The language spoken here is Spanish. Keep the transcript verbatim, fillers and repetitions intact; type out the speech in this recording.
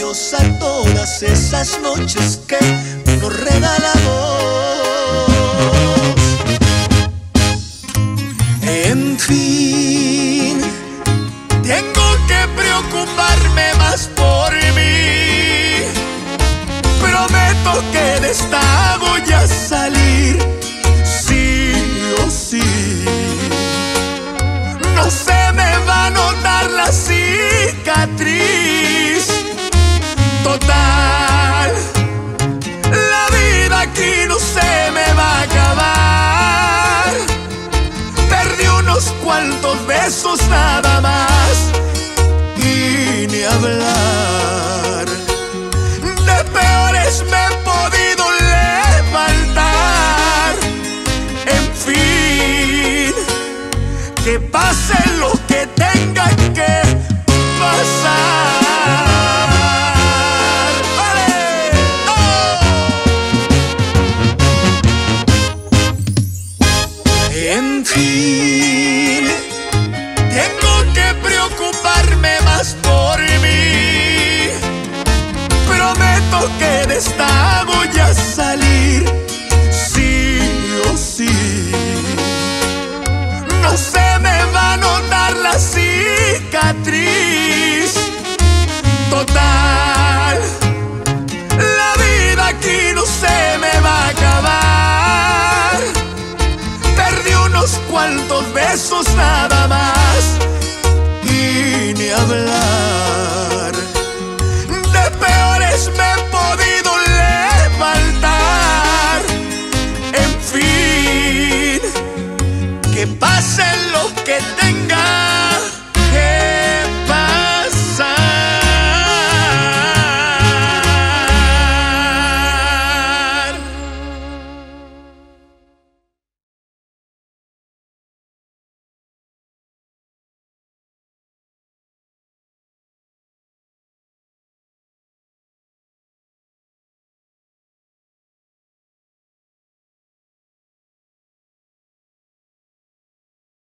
adiós a todas esas noches que nos regalamos. En fin, tengo que preocuparme más por mí. Prometo que de esta voy a salir, sí o sí. No se me va a notar la cicatriz. Total, la vida aquí no se me va a acabar. Perdí unos cuantos besos nada más y ni hablar. De peores me he podido levantar. En fin, que pase lo que tenga que pasar. ¡Vale! ¡Oh! En fin, tengo que preocuparme más por mí. Prometo que de esta voy a salir, sí o sí. No se me va a notar la cicatriz. Total, la vida aquí no se me va a acabar. Perdí unos cuantos besos nada más y ni hablar.